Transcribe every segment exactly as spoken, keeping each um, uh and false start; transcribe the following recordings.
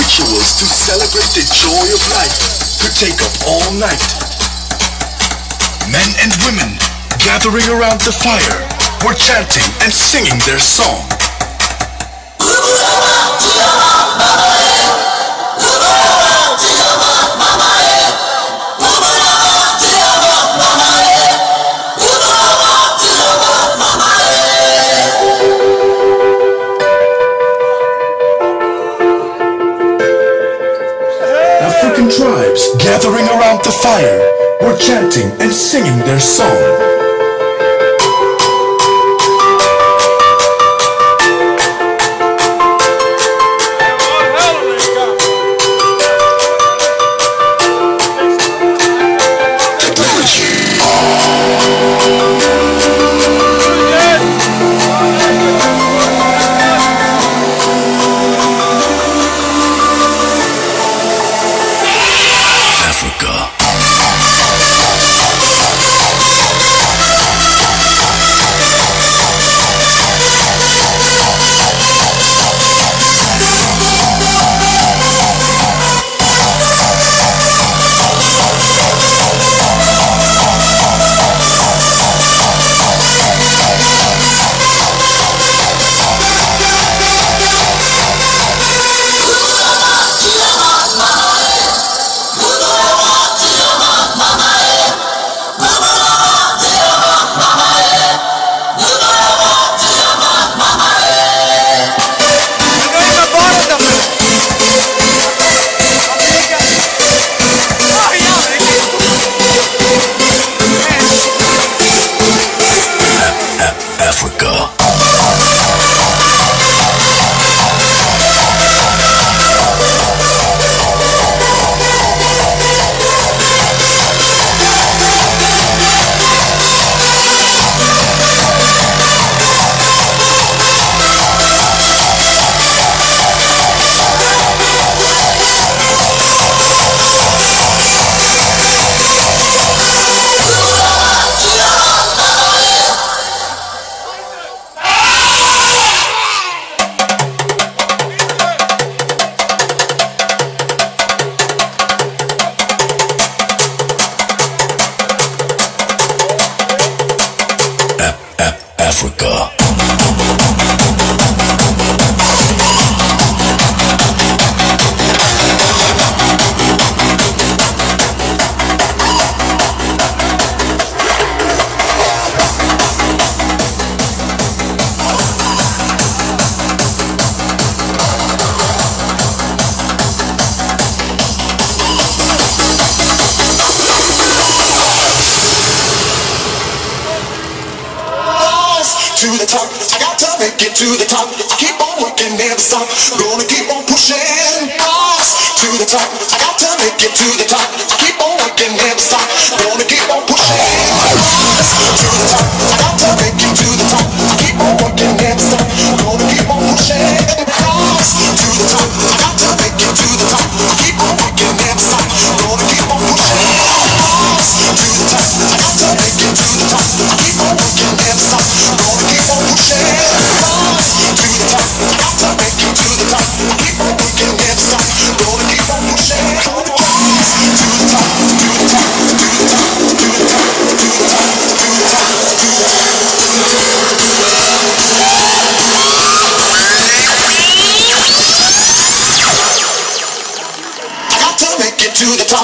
rituals to celebrate the joy of life could take up all night. Men and women gathering around the fire were chanting and singing their song. African tribes gathering around the fire were chanting and singing their song. Africa. To the top, I got to make it to the top. I keep on working, never stop. Gonna keep on pushing. Boss, to the top, I got to make it to the top. I keep on working, never stop. Gonna keep on pushing. Boss, to the top, I got to make it to the top. I keep on working, never stop. Gonna keep on pushing. Boss, to the top, I got to make it to the top. I keep on working, never stop. Gonna keep on pushing. Boss, to the top, I got to make it to the top. I keep on working, never stop. Gonna keep on pushing. Boss, to the top, I got to make it to the top. I keep on working, never stop. Gonna keep on pushing. Boss, to the top, to the top, to the top, to the top, to the top, to the top, to the top. I got to make it to the top.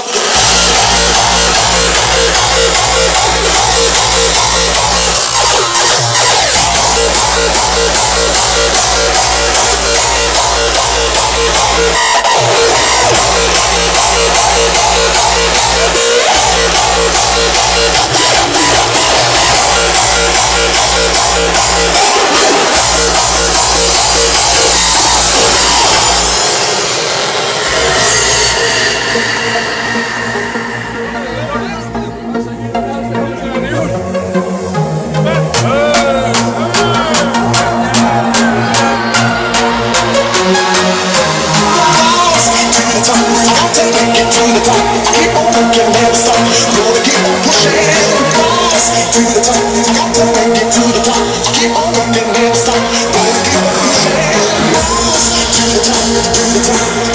To the top, got to make it to the top. Keep on working, never stop. Gonna keep on pushing. To the top, to the top.